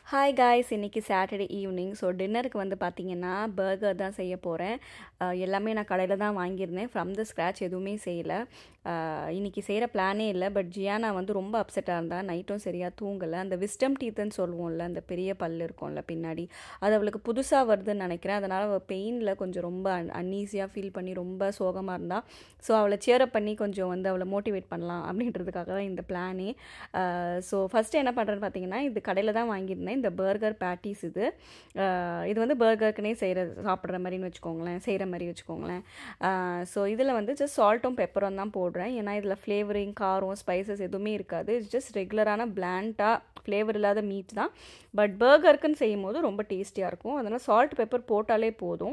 Hi guys, இன்றைக்கி Saturday evening. So டின்னருக்கு வந்து பார்த்திங்கன்னா பர்கர் தான் செய்ய போகிறேன். எல்லாமே நான் கடையில் தான் வாங்கியிருந்தேன். ஃப்ரம் த ஸ்க்ராட்ச் எதுவுமே செய்யலை. இன்றைக்கி செய்கிற பிளானே இல்லை. பட் ஜியானா வந்து ரொம்ப அப்செட்டாக இருந்தால். நைட்டும் சரியாக தூங்கலை. அந்த விஸ்டம் டீத்துன்னு சொல்லுவோம்ல, அந்த பெரிய பல் இருக்கும்ல பின்னாடி, அது அவளுக்கு புதுசாக வருதுன்னு நினைக்கிறேன். அதனால் அவள் பெயினில் கொஞ்சம் ரொம்ப அன்ஈஸியாக ஃபீல் பண்ணி ரொம்ப சோகமாக இருந்தாள். ஸோ அவளை சேரப் பண்ணி கொஞ்சம் வந்து அவளை மோட்டிவேட் பண்ணலாம் அப்படின்றதுக்காக தான் இந்த பிளானே. ஸோ ஃபஸ்ட்டு என்ன பண்ணுறேன்னு பார்த்தீங்கன்னா, இது கடையில் தான் வாங்கியிருந்தேன். இந்த பர்கர் பேட்டிஸ் இது வந்து பர்கருக்குனே சாப்பிட்ற மாதிரின்னு வச்சுக்கோங்களேன், செய்கிற மாதிரி வச்சுக்கோங்களேன். ஸோ இதில் வந்து ஜஸ்ட் சால்ட்டும் பெப்பரும் தான் போடுறேன். ஏன்னா இதில் ஃப்ளேவரிங், காரம், ஸ்பைசஸ் எதுவுமே இருக்காது. இட்ஸ் ஜஸ்ட் ரெகுலரான பிளாண்டாக ஃப்ளேவர் இல்லாத மீட் தான். பட் பர்கருக்குன்னு செய்யும் போது ரொம்ப டேஸ்டியாக இருக்கும். அதனால் சால்ட் பெப்பர் போட்டாலே போதும்.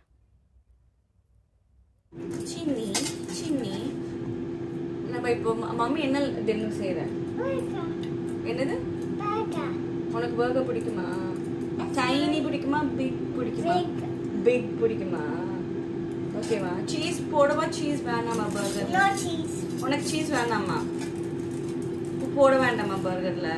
சின்னி நம்ம இப்போ மம்மி என்ன டின்னர் செய்கிறேன்? என்னது? உனக்கு பர்கர் பிடிக்குமா? டைனி பிடிக்குமா, பிக் பிடிக்குமா? பிக் பிடிக்குமா? ஓகேவா? சீஸ் போடவா, சீஸ் வேணாமா பர்கர்? உனக்கு சீஸ் வேணாமா? போட வேண்டாமா பர்கர்ல?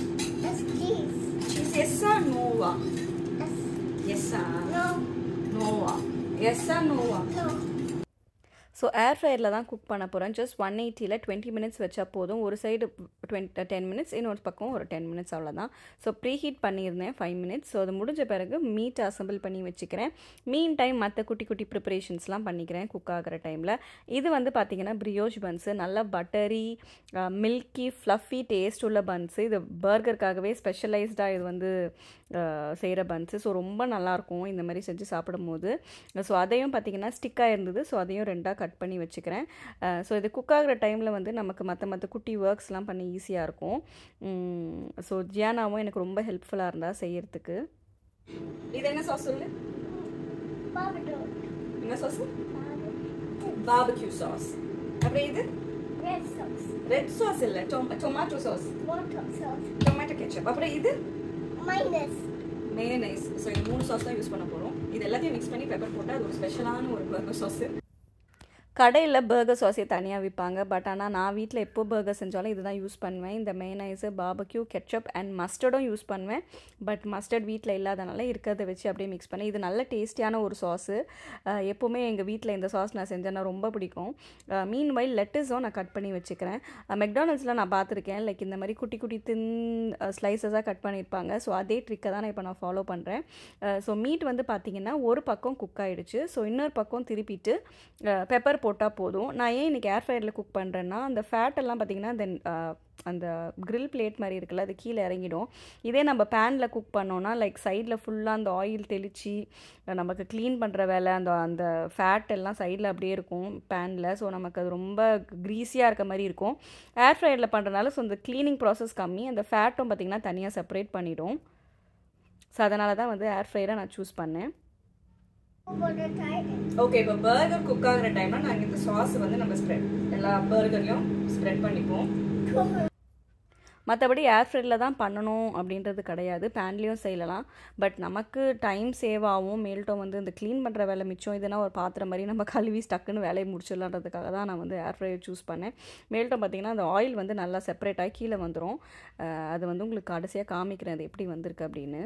சீஸ் எஸ்ஸா நோவா? எஸ்ஸா நோவா? எஸ்ஸா நோவா? ஸோ ஏர் ஃப்ரையரில் தான் குக் பண்ண போகிறேன். ஜஸ்ட் 180ல் 20 மினிட்ஸ் வச்சா போதும். ஒரு சைடு 10 மினிட்ஸ், இன்னொரு பக்கம் ஒரு 10 மினிட்ஸ், அவ்வளோதான். ஸோ ப்ரீ ஹீட் பண்ணியிருந்தேன் 5 மினிட்ஸ். ஸோ அது முடிஞ்ச பிறகு மீட் அசம்பிள் பண்ணி வச்சுக்கிறேன். மீன் டைம் மற்ற குட்டி குட்டி ப்ரிப்பரேஷன்ஸ்லாம் பண்ணிக்கிறேன் குக் ஆகிற டைமில். இது வந்து பார்த்திங்கன்னா பிரியோஷ் பன்ஸு, நல்லா பட்டரி, மில்கி, ஃப்ளஃபி டேஸ்ட் உள்ள பன்ஸு. இது பர்கருக்காகவே ஸ்பெஷலைஸ்டாக இது வந்து செய்கிற பன்ஸு. ஸோ ரொம்ப நல்லாயிருக்கும் இந்த மாதிரி செஞ்சு சாப்பிடும் போது. ஸோ அதையும் பார்த்திங்கன்னா ஸ்டிக்காக இருந்தது. ஸோ அதையும் ரெண்டாக கட் பண்ணி வச்சுக்கிறேன். ஸோ இது குக் ஆகிற டைமில் வந்து நமக்கு மற்ற குட்டி ஒர்க்ஸ்லாம் பண்ணி ஈஸியாக இருக்கும். ஸோ ஜியானாவும் எனக்கு ரொம்ப ஹெல்ப்ஃபுல்லாக இருந்தால் செய்யறதுக்கு. இது என்ன சாஸ் சொல்லு? என்ன சாஸ்? Barbecue sauce. அப்புறம் இது ரெட் சாஸ் இல்லை, டொமேட்டோ சாஸ், டொமேட்டோ கெச்சப். அப்புறம் இது மேயோனைஸ். ஸோ இந்த 3 சாஸ் தான் யூஸ் பண்ண போகிறோம். இது எல்லாத்தையும் மிக்ஸ் பண்ணி பெப்பர் போட்டால் அது ஒரு ஸ்பெஷலான ஒரு பர்கர் சாஸு. கடையில் பர்கர் சாஸே தனியாக விற்பாங்க. பட் ஆனால் நான் வீட்டில் எப்போ பர்கர் செஞ்சாலும் இதுதான் யூஸ் பண்ணுவேன். இந்த மேயோனைஸு, பார்பிக்யூ, கெச்சப் அண்ட் மஸ்டர்டும் யூஸ் பண்ணுவேன். பட் மஸ்டர்ட் வீட்டில் இல்லாதனால இருக்கிறத வச்சு அப்படியே மிக்ஸ் பண்ணி, இது நல்ல டேஸ்டியான ஒரு சாஸு. எப்போவுமே எங்கள் வீட்டில் இந்த சாஸ் நான் செஞ்சேன்னா ரொம்ப பிடிக்கும். மீன் வைல் லெட்டஸும் நான் கட் பண்ணி வச்சுக்கிறேன். மெக்டானல்ட்ஸில் நான் பார்த்துருக்கேன், லைக் இந்த மாதிரி குட்டி குட்டி தின் ஸ்லைசஸாக கட் பண்ணியிருப்பாங்க. ஸோ அதே ட்ரிக்கை தான் நான் இப்போ நான் ஃபாலோ பண்ணுறேன். ஸோ மீட் வந்து பார்த்திங்கன்னா ஒரு பக்கம் குக் ஆகிடுச்சு. ஸோ இன்னொரு பக்கம் திருப்பிட்டு பெப்பர் போட்டால் போதும். நான் ஏன் இன்றைக்கி ஏர் ஃப்ரையரில் குக் பண்ணுறேன்னா, அந்த ஃபேட் எல்லாம் பார்த்திங்கன்னா அந்த கிரில் பிளேட் மாதிரி இருக்குல்ல, அது கீழே இறங்கிடும். இதே நம்ம பேனில் குக் பண்ணோன்னா லைக் சைடில் ஃபுல்லாக அந்த ஆயில் தெளித்து நமக்கு க்ளீன் பண்ணுற வேலை, அந்த ஃபேட் எல்லாம் சைடில் அப்படியே இருக்கும் பேனில். ஸோ நமக்கு அது ரொம்ப க்ரீஸியாக இருக்க மாதிரி இருக்கும். ஏர் ஃப்ரையரில் பண்ணுறதுனால ஸோ அந்த க்ளீனிங் ப்ராசஸ் கம்மி, அந்த ஃபேட்டும் பார்த்திங்கன்னா தனியாக செப்பரேட் பண்ணிவிடும். ஸோ அதனால தான் வந்து ஏர் ஃப்ரையரை நான் சூஸ் பண்ணேன். ஓகே, இப்போ பர்கர் குக் ஆகிற டைம்ல நாங்கள் இந்த சாஸ் வந்து நம்ம எல்லா பர்கர்லையும் ஸ்ப்ரெட் பண்ணிப்போம். மற்றபடி ஏர் ஃப்ரையரில் தான் பண்ணணும் அப்படின்றது கிடையாது, பேன்லேயும் செய்யலாம். பட் நமக்கு டைம் சேவ் ஆகும். மேல்ட்டும் வந்து இந்த க்ளீன் பண்ணுற வேலை மிச்சம். இதுனா ஒரு பாத்திரம் மாதிரி நம்ம கழுவி டக்குன்னு வேலையை முடிச்சிடலான்றதுக்காக தான் நான் வந்து ஏர் ஃப்ரையர் சூஸ் பண்ணேன். மேல்ட்டும் பார்த்திங்கன்னா அந்த ஆயில் வந்து நல்லா செப்பரேட் ஆகி கீழே வந்துடும். அது வந்து உங்களுக்கு கடைசியாக காமிக்கிறேன் அது எப்படி வந்திருக்கு அப்படின்னு.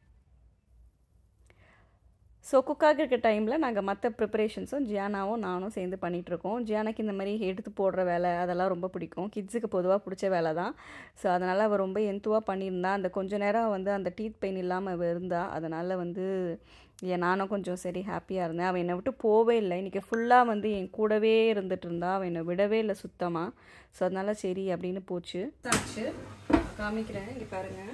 ஸோ குக் ஆகிருக்க டைமில் நாங்கள் மற்ற ப்ரிப்பரேஷன்ஸும் ஜியானாவும் நானும் சேர்ந்து பண்ணிகிட்ருக்கோம். ஜியானாக்கு இந்த மாதிரி எடுத்து போடுற வேலை அதெல்லாம் ரொம்ப பிடிக்கும். கிட்ஸுக்கு பொதுவாக பிடிச்ச வேலை தான். ஸோ அதனால் அவள் ரொம்ப எந்துவாக பண்ணியிருந்தா. அந்த கொஞ்சம் நேரம் வந்து அந்த டீத் பெயின் இல்லாமல் அவள் இருந்தா. அதனால் வந்து நானும் கொஞ்சம் சரி ஹாப்பியாக இருந்தேன். அவள் என்னை விட்டு போவே இல்லை. இன்றைக்கி ஃபுல்லாக வந்து என் கூடவே இருந்துகிட்டு இருந்தா. அவள் என்னை விடவே இல்லை சுத்தமாக. ஸோ அதனால் சரி அப்படின்னு போச்சு. காமிக்கிறேன், இங்கே பாருங்கள்.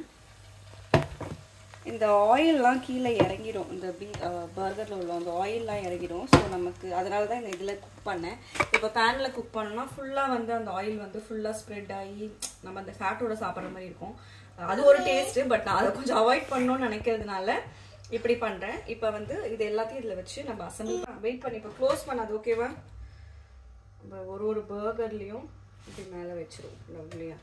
இந்த ஆயிலெலாம் கீழே இறங்கிடும். இந்த பர்கரில் உள்ள அந்த ஆயிலெலாம் இறங்கிடும். ஸோ நமக்கு அதனால தான் இந்த இதில் குக் பண்ணேன். இப்போ பேனில் குக் பண்ணோன்னா ஃபுல்லாக வந்து அந்த ஆயில் வந்து ஃபுல்லாக ஸ்ப்ரெட் ஆகி நம்ம அந்த ஃபேட்டோட சாப்பிட்ற மாதிரி இருக்கும். அது ஒரு டேஸ்ட்டு. பட் நான் அதை கொஞ்சம் அவாய்ட் பண்ணணும்னு நினைக்கிறதுனால இப்படி பண்ணுறேன். இப்போ வந்து இது எல்லாத்தையும் இதில் வச்சு நம்ம அசம்பிள் வெயிட் பண்ணி இப்போ க்ளோஸ் பண்ணாது. ஓகேவா? நம்ம ஒரு பர்கர்லேயும் இப்படி மேலே வச்சிரும். லவ்லியா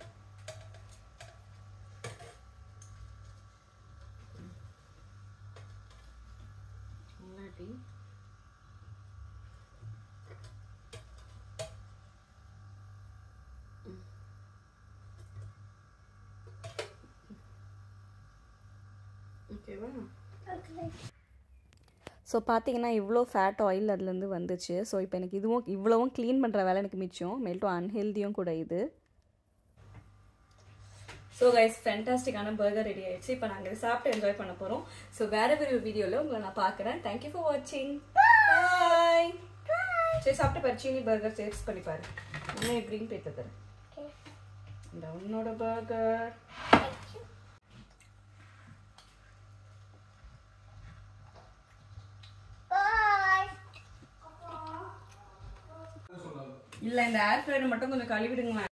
ஓகேவா? ஸோ பார்த்தீங்கன்னா இவ்வளோ ஃபேட் ஆயில் அதுலேருந்து வந்துச்சு. ஸோ இப்போ எனக்கு இதுவும் இவ்வளவும் க்ளீன் பண்ணுற வேலை எனக்கு மிச்சம். மேல்ட்டும் அன்ஹெல்தியும் கூட இது. ஸோ கைஸ் ஃபேண்டாஸ்டிக்கான பர்கர் ரெடி ஆயிடுச்சு. இப்போ நாங்கள் சாப்பிட்டு என்ஜாய் பண்ண போகிறோம். ஸோ வேறு ஒரு வீடியோவில் உங்களை நான் பார்க்குறேன். தேங்க்யூ ஃபார் வாட்சிங். பாய். சரி சாப்பிட்டு பாரு, சீனி பர்கர் டேஸ்ட் பண்ணி பாரு. இன்னும் எப்படின்னு போய் தரேன். இந்த உன்னோட பர்கர். இல்லை இந்த ஏர் ஃப்ரையர் மட்டும் கொஞ்சம் கழுவிடுங்களேன்.